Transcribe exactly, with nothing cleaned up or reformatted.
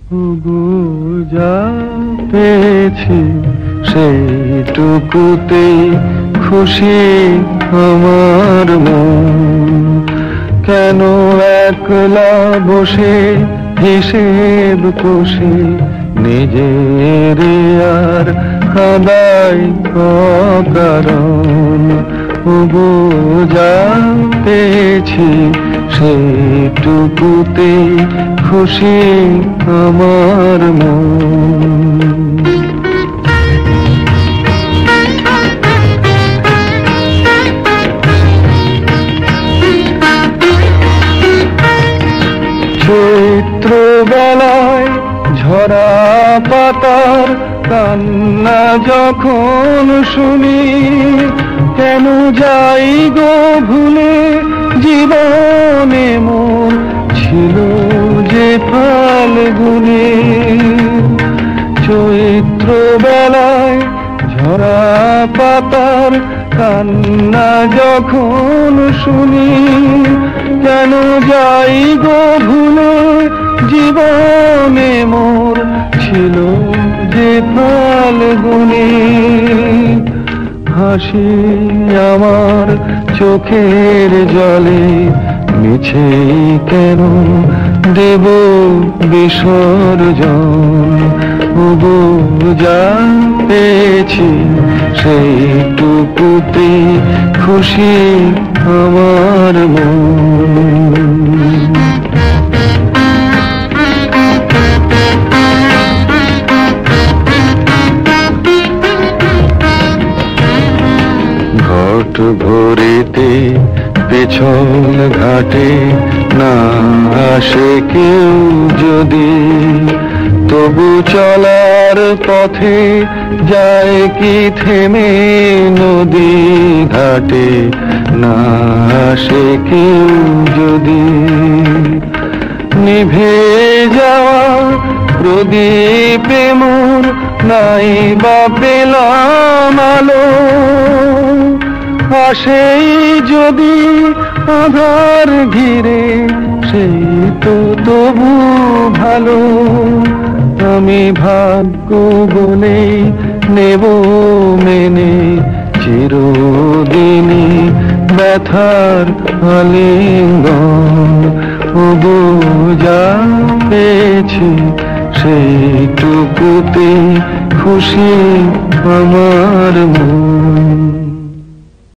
ওগো যা পেয়েছি সেইটুকুতে খুশি আমার মন। কেন একলা বসে হিসেব কষে নিজের আর কাঁদাই অকারণ। ওগো যা পেয়েছি সেইটুকুতে খুশি আমার মন। চৈত্র বেলায় ঝরা পাতার কান্না যখন শুনি, কেন যাই গো ভুলে জীবনে মোর ছিল যে ফাল্গুনে। চৈত্র বেলায় ঝরা পাতার কান্না যখন শুনি, কেন যাই গো ভুলে জীবনে মোর ছিল যে ফাল্গুনে। হাসি আমার চোখের জলে মিছে কেন দেব বিসর্জন। ওগো যা পেয়েছি সেইটুকুতে খুশি আমার মন। ঘট ভরিতে পেছন ঘাটে না আসে কেউ যদি, তবু চলার পথে যায় কি থেমে নদী ঘাটে না আসে কেউ যদি। নিভে যাওয়া প্রদীপে মোর নাই বা পেলাম আলো, আসেই যদি আধার ঘিরে সেই তো তবু ভালো। আমি ভাগ্য বলেই নেব মেনে চিরদিনই ব্যথার আলিঙ্গন। ওগো যা পেয়েছি সেইটুকুতে খুশি আমার মন।